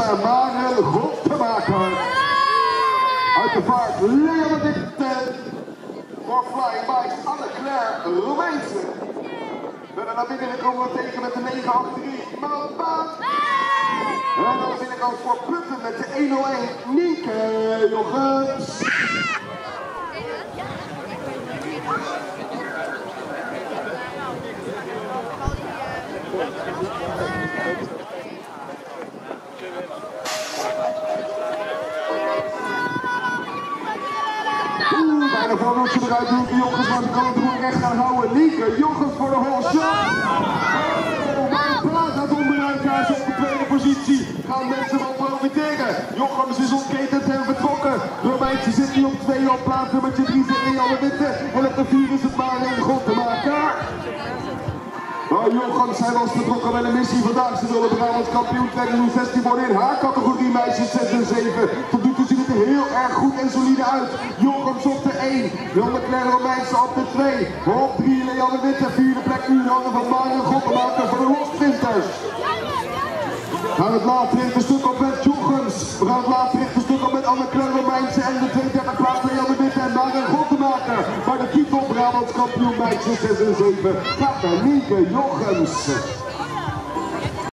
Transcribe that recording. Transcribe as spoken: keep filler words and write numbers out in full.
naar Maren Gottemaker. Uit de vaart Leon de Witte. Voor Flying Bikes Anne-Claire Romeinse. We gaan naar binnen komen we tegen met de negen acht drie Mama. En aan de binnenkant voor Putten met de een nul één Nienke Jochems. Oeh, bijna voor een ze eruit, Nienke Jochems, maar ze kan het roer recht gaan houden. Nienke Jochems voor de whole shot. Gaat onderuit, daar is op de tweede positie. Gaan mensen wel profiteren. Jochems is ontketend en vertrokken. Romeinse zit nu op twee op plaats nummertje drie zit in alle witte. En op de vier is het maar een Gottemaker. Nou, Jochems, zij was vertrokken met een missie vandaag. Ze willen Brabants kampioen tweeduizend zestien worden in haar categorie meisjes zes en zeven. Tot nu toe ziet het er heel erg goed en solide uit. Jochems op de één, Anne-Claire Romeinse op de twee. Op drie Leanne Witte, vierde plek nu in handen van Maren Gottemaker voor de Rosprinters. We gaan het laatste stuk op met Jochems. We gaan het laatste stuk op met Anne-Claire Romeinse en de tweeëndertig plaats Leanne Witte en Maren Gottemaker. Maar de titel Brabants kampioen meisjes zes en zeven gaat naar Nienke Jochems.